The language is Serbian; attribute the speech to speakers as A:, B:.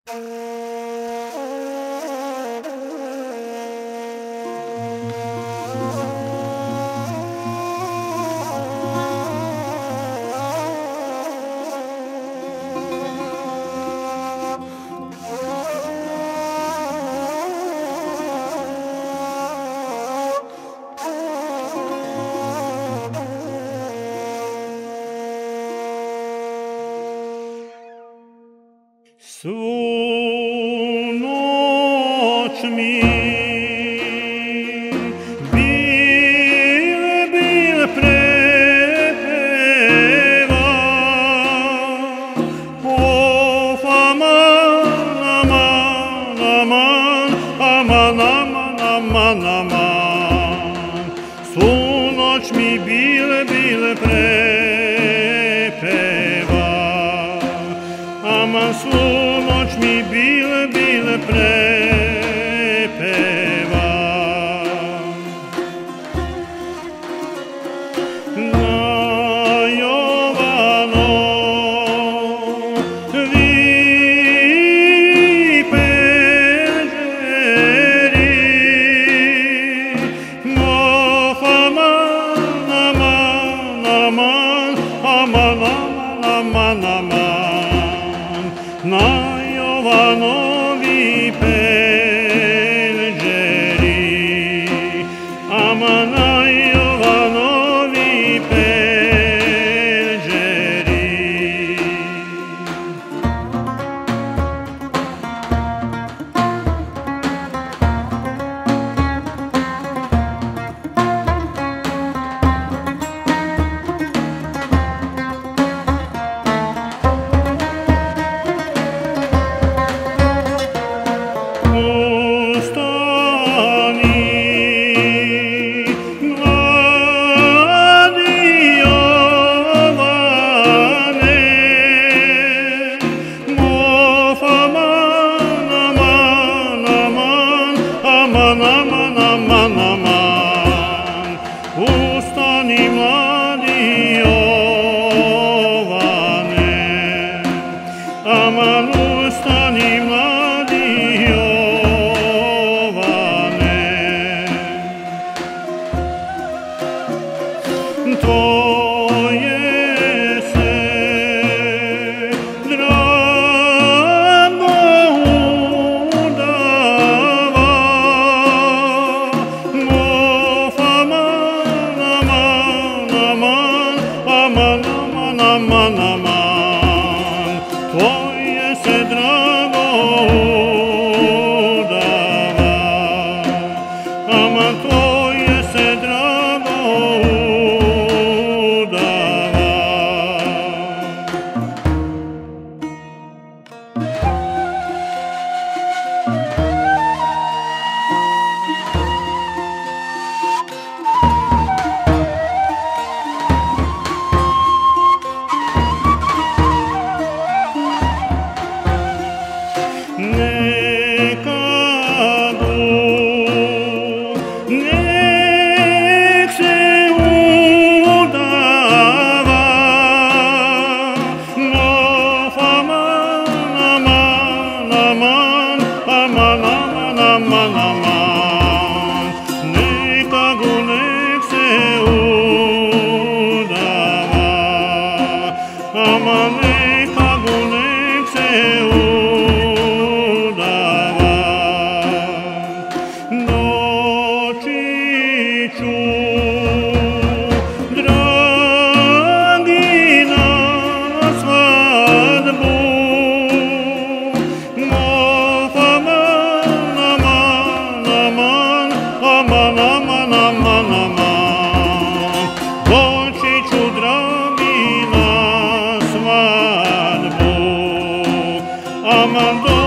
A: Svu noć mi bil prepeva, of aman, aman, aman, aman, aman, aman, aman. Svu noć mi bil prepeva, aman, svu noć mi bil prepeva. Na Jovanovi penđeri, of aman, aman, aman, aman, aman, aman. Na Jovanovi penđeri, aman, na Jovanovi penđeri. Ustani, mladi Jovane, aman, ustani, mladi Jovane. Tvoje se drago udava, of aman, aman, aman, aman, aman. Tvoje se drago udava, aman, tvoje se drago udava. Nek se udava, of aman, aman, aman, aman, aman, aman. Nekago nek se udava, aman, nekago nek se udava. Noćiću, dragi, na svadbu, of aman, aman, aman, aman, aman, aman, aman. Noćiću, dragi, na svadbu, aman,